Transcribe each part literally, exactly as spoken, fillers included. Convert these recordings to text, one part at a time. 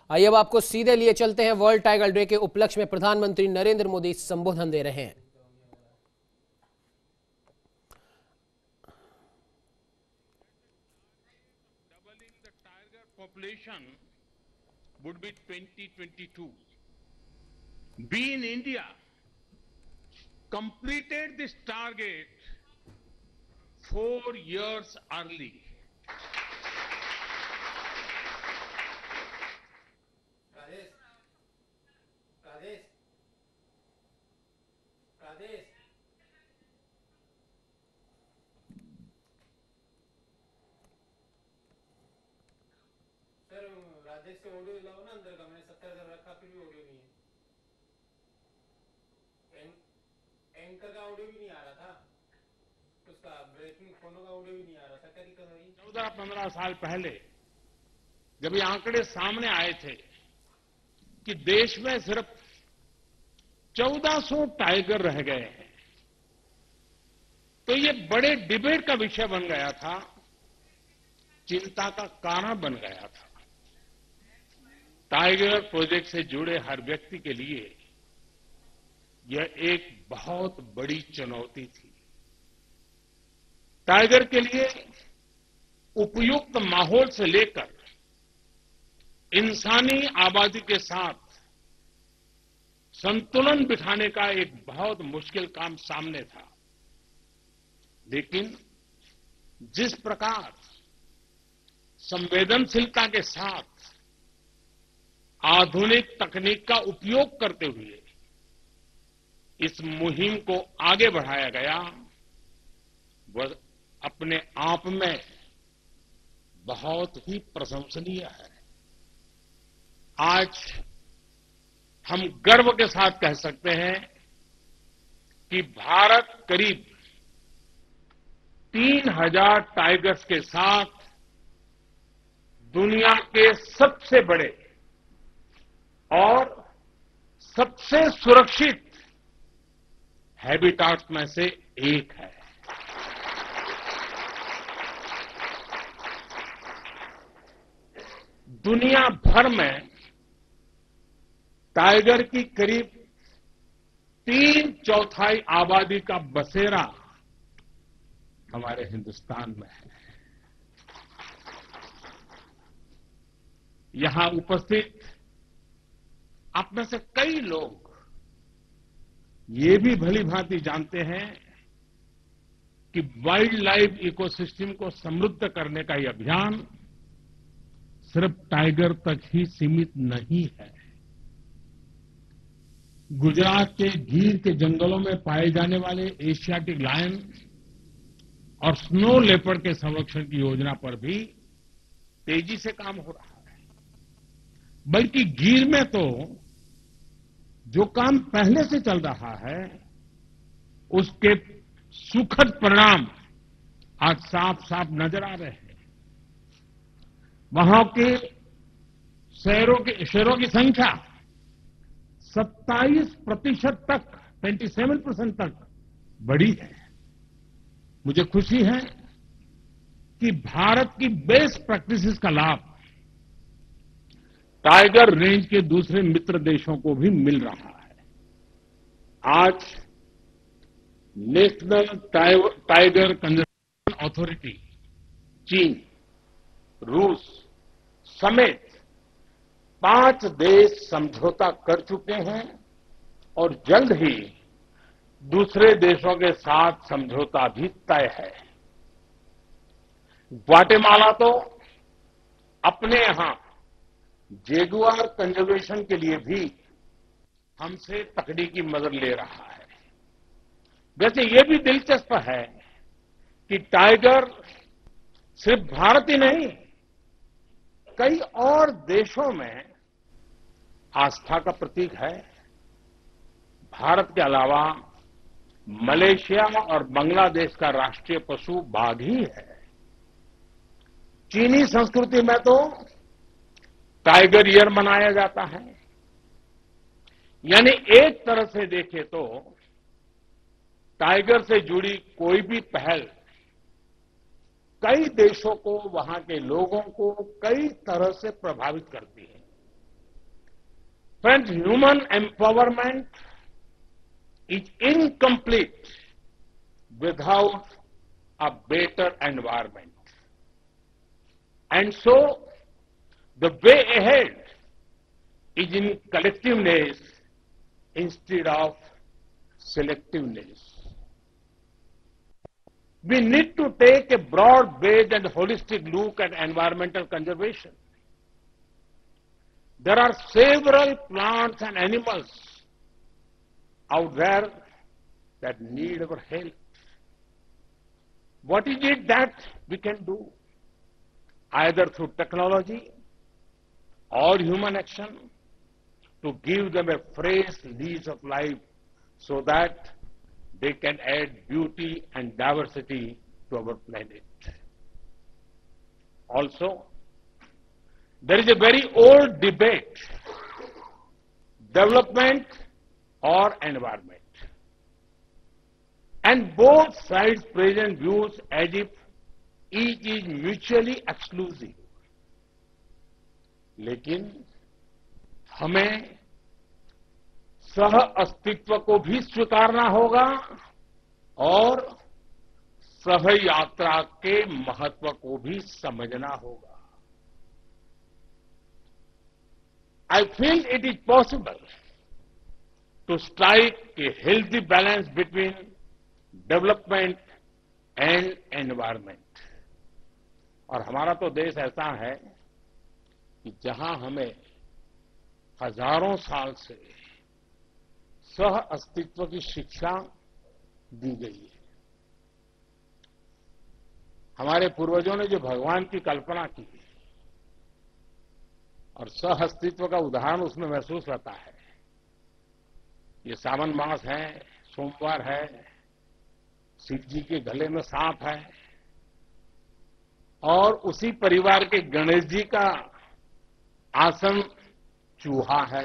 आइए अब आपको सीधे लिए चलते हैं वर्ल्ड टाइगर डे के उपलक्ष्य में प्रधानमंत्री नरेंद्र मोदी संबोधन दे रहे हैं। Population would be twenty twenty-two. We in India completed this target four years early. Pradesh, Pradesh, Pradesh. Rajesh से ऑडियो लाओ ना अंदर का, मैंने सत्तर हजार रखा फिर भी ऑडियो नहीं है। एंकर का ऑडियो भी नहीं आ रहा था, उसका ब्रेकिंग फोनो का ऑडियो भी नहीं आ रहा था। क्या दिक्कत हुई? चौदह पंद्रह साल पहले जब ये आंकड़े सामने आए थे कि देश में सिर्फ चौदह सौ टाइगर रह गए हैं, तो ये बड़े डिबेट का विषय बन गया था, चिंता का कारण बन गया था। टाइगर प्रोजेक्ट से जुड़े हर व्यक्ति के लिए यह एक बहुत बड़ी चुनौती थी। टाइगर के लिए उपयुक्त माहौल से लेकर इंसानी आबादी के साथ संतुलन बिठाने का एक बहुत मुश्किल काम सामने था। लेकिन जिस प्रकार संवेदनशीलता के साथ आधुनिक तकनीक का उपयोग करते हुए इस मुहिम को आगे बढ़ाया गया, वह अपने आप में बहुत ही प्रशंसनीय है। आज हम गर्व के साथ कह सकते हैं कि भारत करीब तीन हजार टाइगर्स के साथ दुनिया के सबसे बड़े और सबसे सुरक्षित हैबिटाट्स में से एक है। दुनिया भर में टाइगर की करीब तीन चौथाई आबादी का बसेरा हमारे हिंदुस्तान में है। यहां उपस्थित आप में से कई लोग ये भी भली भांति जानते हैं कि वाइल्ड लाइफ इकोसिस्टम को समृद्ध करने का यह अभियान सिर्फ टाइगर तक ही सीमित नहीं है। गुजरात के गीर के जंगलों में पाए जाने वाले एशियाटिक लायन और स्नो लेपर्ड के संरक्षण की योजना पर भी तेजी से काम हो रहा है। बल्कि गीर में तो जो काम पहले से चल रहा है उसके सुखद परिणाम आज साफ साफ नजर आ रहे हैं। वहां के शेरों की शेरों की संख्या सत्ताईस प्रतिशत तक सत्ताईस परसेंट तक बढ़ी है। मुझे खुशी है कि भारत की बेस्ट प्रैक्टिसेस का लाभ टाइगर रेंज के दूसरे मित्र देशों को भी मिल रहा है। आज नेशनल टाइगर कंजर्वेशन अथॉरिटी चीन, रूस समेत पांच देश समझौता कर चुके हैं और जल्द ही दूसरे देशों के साथ समझौता भी तय है। ग्वाटेमाला तो अपने यहां जेगुआर कंजर्वेशन के लिए भी हमसे तकनीकी मदद ले रहा है। वैसे ये भी दिलचस्प है कि टाइगर सिर्फ भारत ही नहीं, कई और देशों में आस्था का प्रतीक है। भारत के अलावा मलेशिया और बांग्लादेश का राष्ट्रीय पशु बाघ ही है। चीनी संस्कृति में तो टाइगर ईयर मनाया जाता है। यानी एक तरह से देखें तो टाइगर से जुड़ी कोई भी पहल कई देशों को, वहां के लोगों को कई तरह से प्रभावित करती है। Friends, human empowerment is incomplete without a better environment. And so, the way ahead is in collectiveness instead of selectiveness. We need to take a broad-based and holistic look at environmental conservation. There are several plants and animals out there that need our help. What is it that we can do? Either through technology or human action to give them a fresh lease of life so that they can add beauty and diversity to our planet. Also, there is a very old debate, development or environment. And both sides present views as if each is mutually exclusive. लेकिन हमें सह अस्तित्व को भी स्वीकारना होगा और सह यात्रा के महत्व को भी समझना होगा. I feel it is possible to strike a healthy balance between development and environment. और हमारा तो देश ऐसा है कि जहां हमें हजारों साल से सह अस्तित्व की शिक्षा दी गई है. हमारे पूर्वजों ने जो भगवान की कल्पना की और सह अस्तित्व का उदाहरण उसमें महसूस होता है. ये सावन मास है, सोमवार है, शिव जी के गले में सांप है और उसी परिवार के गणेश जी का आसन चूहा है.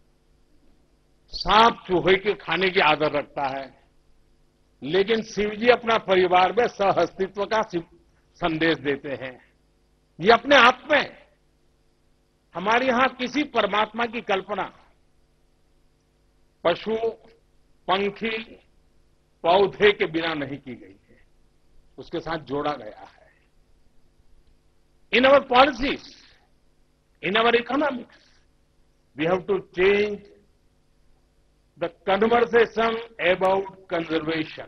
सांप चूहे के खाने की आदत रखता है, लेकिन शिव जी अपना परिवार में सह अस्तित्व का संदेश देते हैं. ये अपने आप में हमारे यहां किसी परमात्मा की कल्पना पशु, पंखी, पौधे के बिना नहीं की गई है, उसके साथ जोड़ा गया है. In our policies, in our economics, we have to change the conversation about conservation.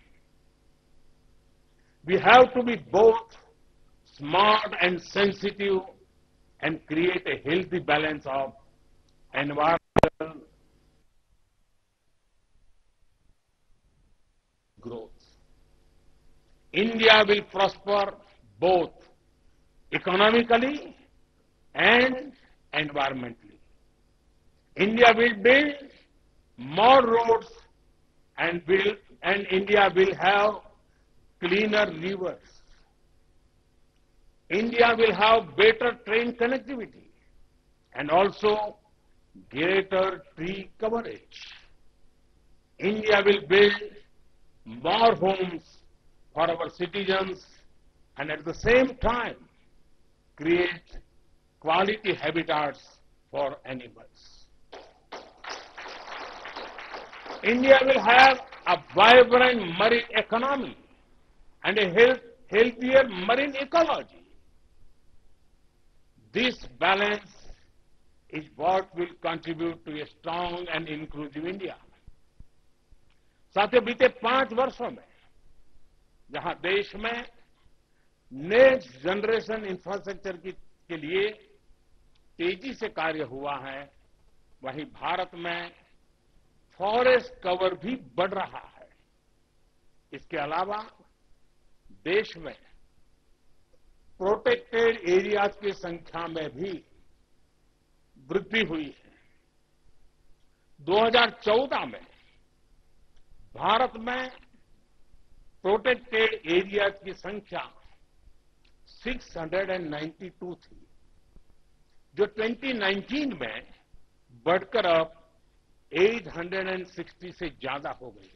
We have to be both smart and sensitive and create a healthy balance of environmental growth. India will prosper both economically and environmentally. India will build more roads and will, and India will have cleaner rivers. India will have better train connectivity and also greater tree coverage. India will build more homes for our citizens and at the same time create quality habitats for animals. India will have a vibrant marine economy and a health, healthier marine ecology. This balance is what will contribute to a strong and inclusive India. साथियों, बीते पांच वर्षों में जहां देश में next generation infrastructure की के लिए तेजी से कार्य हुआ है, वहीं भारत में फॉरेस्ट कवर भी बढ़ रहा है. इसके अलावा देश में प्रोटेक्टेड एरियाज की संख्या में भी वृद्धि हुई है. दो हज़ार चौदह में भारत में प्रोटेक्टेड एरियाज की संख्या छह सौ बानवे थी, जो दो हज़ार उन्नीस में बढ़कर अब आठ सौ साठ से ज्यादा हो गई.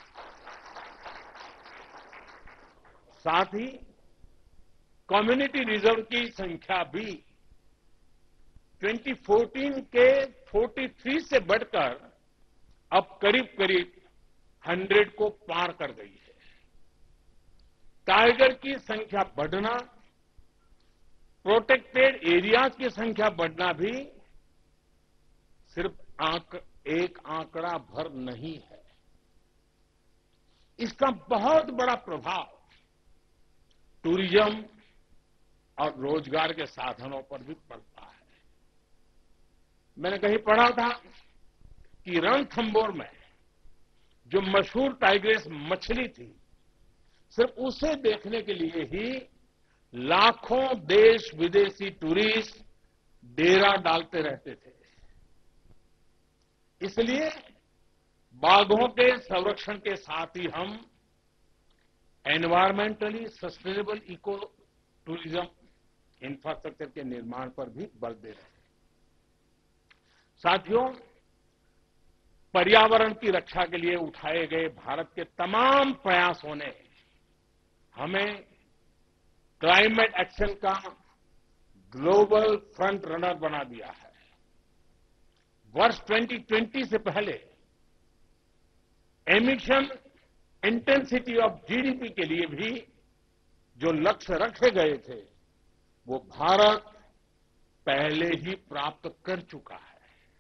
साथ ही कम्युनिटी रिजर्व की संख्या भी दो हज़ार चौदह के तैंतालीस से बढ़कर अब करीब करीब सौ को पार कर गई है। टाइगर की संख्या बढ़ना, प्रोटेक्टेड एरियाज की संख्या बढ़ना भी सिर्फ आंक, एक आंकड़ा भर नहीं है। इसका बहुत बड़ा प्रभाव टूरिज्म और रोजगार के साधनों पर भी पड़ता है। मैंने कहीं पढ़ा था कि रणथंभौर में जो मशहूर टाइग्रेस मछली थी, सिर्फ उसे देखने के लिए ही लाखों देश विदेशी टूरिस्ट डेरा डालते रहते थे। इसलिए बाघों के संरक्षण के साथ ही हम environmentally sustainable eco tourism infrastructure के निर्माण पर भी बल दे रहे हैं। साथियों, पर्यावरण की रक्षा के लिए उठाए गए भारत के तमाम प्रयासों ने हमें क्लाइमेट एक्शन का ग्लोबल फ्रंट रनर बना दिया है। वर्ष दो हज़ार बीस से पहले एमिशन इंटेंसिटी ऑफ जीडीपी के लिए भी जो लक्ष्य रखे गए थे, वो भारत पहले ही प्राप्त कर चुका है।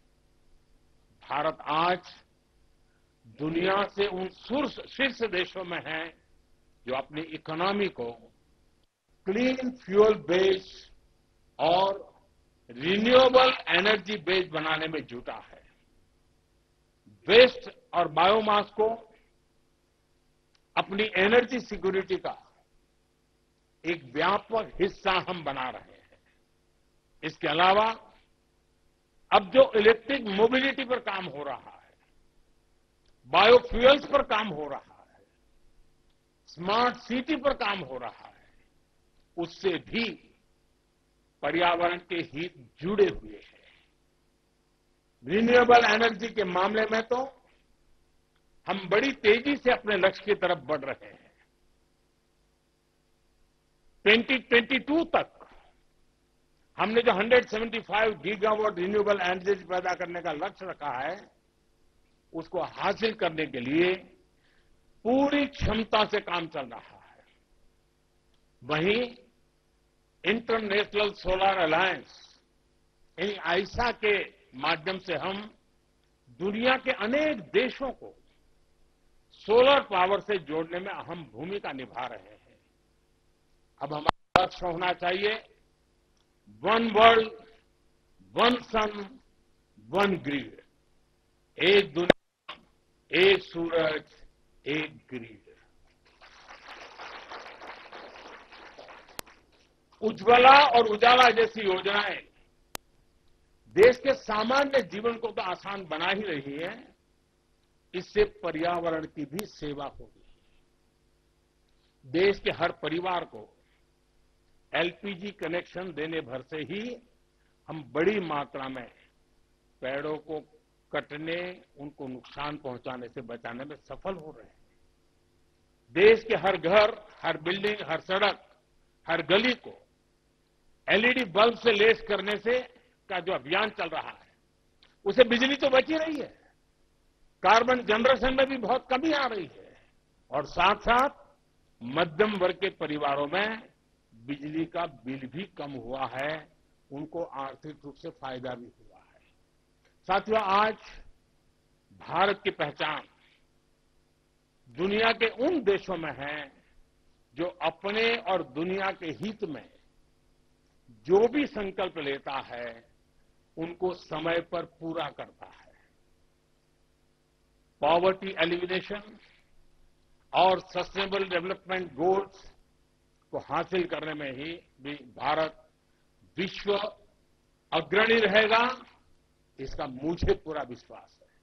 भारत आज दुनिया से उन शीर्ष देशों में है जो अपनी इकोनॉमी को क्लीन फ्यूल बेस्ड और रिन्यूएबल एनर्जी बेस्ड बनाने में जुटा है। वेस्ट और बायोमास को अपनी एनर्जी सिक्योरिटी का एक व्यापक हिस्सा हम बना रहे हैं। इसके अलावा अब जो इलेक्ट्रिक मोबिलिटी पर काम हो रहा है, बायोफ्यूल्स पर काम हो रहा है, स्मार्ट सिटी पर काम हो रहा है, उससे भी पर्यावरण के हित जुड़े हुए हैं। रिन्यूएबल एनर्जी के मामले में तो हम बड़ी तेजी से अपने लक्ष्य की तरफ बढ़ रहे हैं। दो हज़ार बाईस तक हमने जो एक सौ पचहत्तर गीगावाट रिन्यूएबल एनर्जी पैदा करने का लक्ष्य रखा है, उसको हासिल करने के लिए पूरी क्षमता से काम चल रहा है। वहीं इंटरनेशनल सोलर अलायंस यानी आईसा के माध्यम से हम दुनिया के अनेक देशों को सोलर पावर से जोड़ने में अहम भूमिका निभा रहे हैं। अब हमारा लक्ष्य होना चाहिए one world, one sun, one grid. एक दुनिया, एक सूरज, एक ग्रिड। उज्ज्वला और उजाला जैसी योजनाएं देश के सामान्य जीवन को तो आसान बना ही रही है, इससे पर्यावरण की भी सेवा होगी। देश के हर परिवार को एलपीजी कनेक्शन देने भर से ही हम बड़ी मात्रा में पेड़ों को कटने, उनको नुकसान पहुंचाने से बचाने में सफल हो रहे हैं। देश के हर घर, हर बिल्डिंग, हर सड़क, हर गली को एलईडी बल्ब से लेस करने से का जो अभियान चल रहा है, उसे बिजली तो बची रही है, कार्बन जनरेशन में भी बहुत कमी आ रही है, और साथ साथ मध्यम वर्ग के परिवारों में बिजली का बिल भी कम हुआ है, उनको आर्थिक रूप से फायदा भी हुआ है। साथियों, आज भारत की पहचान दुनिया के उन देशों में है जो अपने और दुनिया के हित में जो भी संकल्प लेता है, उनको समय पर पूरा करता है। पॉवर्टी एलिमिनेशन और सस्टेनेबल डेवलपमेंट गोल्स को हासिल करने में ही भी भारत विश्व अग्रणी रहेगा, इसका मुझे पूरा विश्वास है।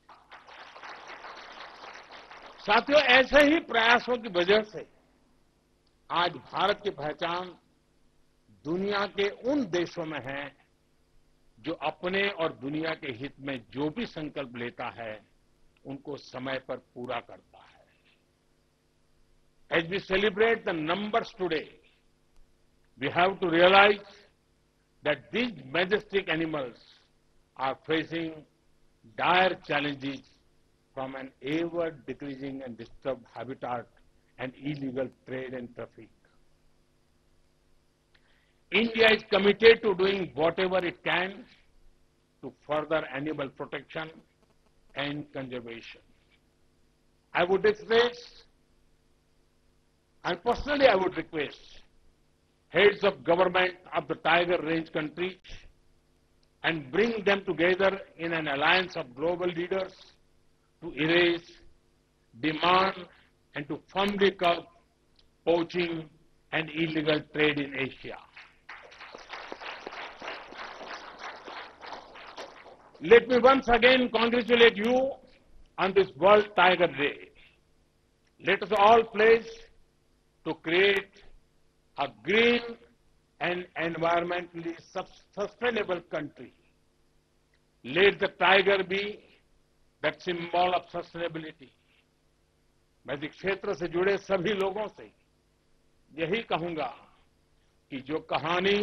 साथियों, ऐसे ही प्रयासों की वजह से आज भारत की पहचान दुनिया के उन देशों में है जो अपने और दुनिया के हित में जो भी संकल्प लेता है, उनको समय पर पूरा करता है। As we celebrate the numbers today, we have to realize that these majestic animals are facing dire challenges from an ever decreasing and disturbed habitat and illegal trade and traffic. India is committed to doing whatever it can to further animal protection and conservation. I would express, and personally I would request, heads of government of the tiger range countries and bring them together in an alliance of global leaders to erase, demand, and to firmly curb poaching and illegal trade in Asia. Let me once again congratulate you on this World Tiger Day. Let us all pledge to create a green and environmentally sustainable country. Let the tiger be that symbol of sustainability. मैं इस क्षेत्र से जुड़े सभी लोगों से यही कहूंगा कि जो कहानी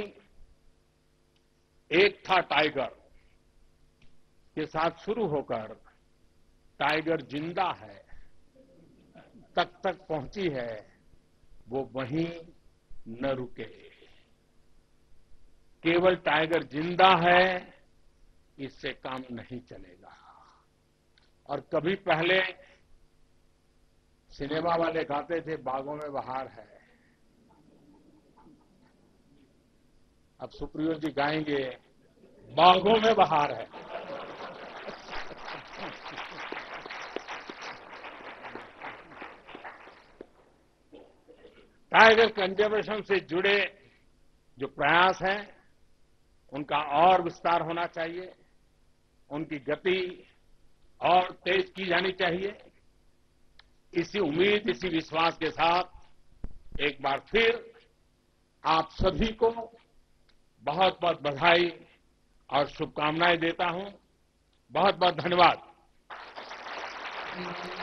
एक था टाइगर के साथ शुरू होकर टाइगर जिंदा है तक तक पहुंची है, वो वहीं न रुके। केवल टाइगर जिंदा है इससे काम नहीं चलेगा। और कभी पहले सिनेमा वाले गाते थे बागों में बहार है, अब सुप्रियो जी गाएंगे बागों में बहार है। टाइगर कंजर्वेशन से जुड़े जो प्रयास हैं उनका और विस्तार होना चाहिए, उनकी गति और तेज की जानी चाहिए। इसी उम्मीद, इसी विश्वास के साथ एक बार फिर आप सभी को बहुत बहुत बधाई और शुभकामनाएं देता हूं। बहुत बहुत धन्यवाद।